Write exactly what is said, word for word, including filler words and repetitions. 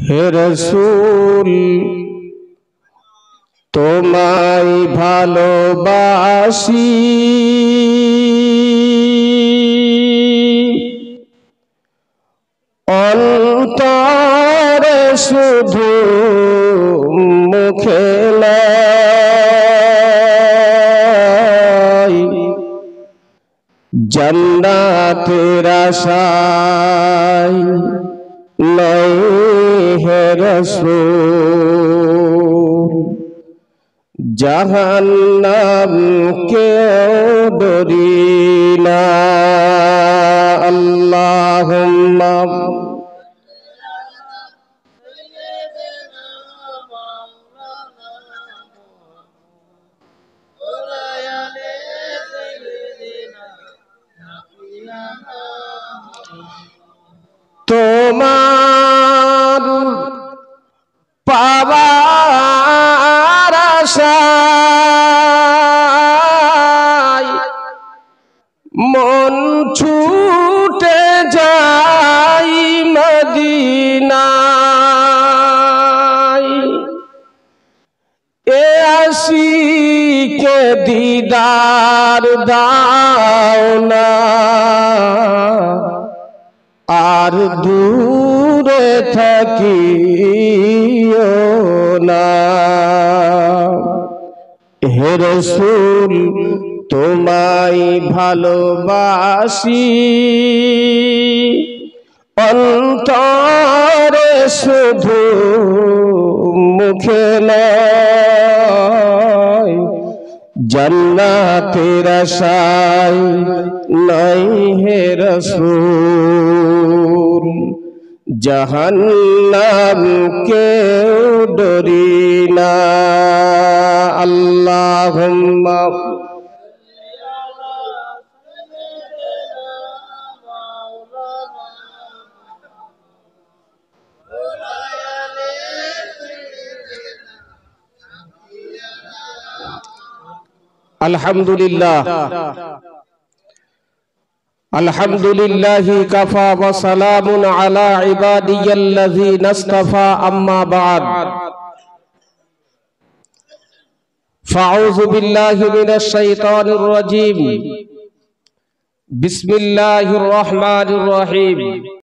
হে রাসূল তোমায় ভালোবাসি, অন্তরে শুধু মুখে নয়, জান্নাতের আশায় নয় হে রাসূল, জাহান্নাম কেও ডরি না। আল্লাহুম্মা তোমার পাওয়ার আশায় মন ছুটে যায় মদিনায়, এ আশিকে দিদার দাও না, আর দূরে থাকিও না। হে রাসূল তোমায় ভালোবাসি, অন্তরে শুধু মুখে নয়, জান্নাতের আশায় নাই হে রাসূল, জাহান্নাম কেও ডরি না। আল্লাহুম্মা আলহামদুলিল্লাহ আলহামদুলিল্লাহি কাফা ওয়া সালামুন আলা ইবাদিয়াল্লাযিনা ইসতাফা, আম্মা বা'দ। ফাউযু বিল্লাহি মিনাশ শাইতানির রাজীম। বিসমিল্লাহির রহমানির রহিম।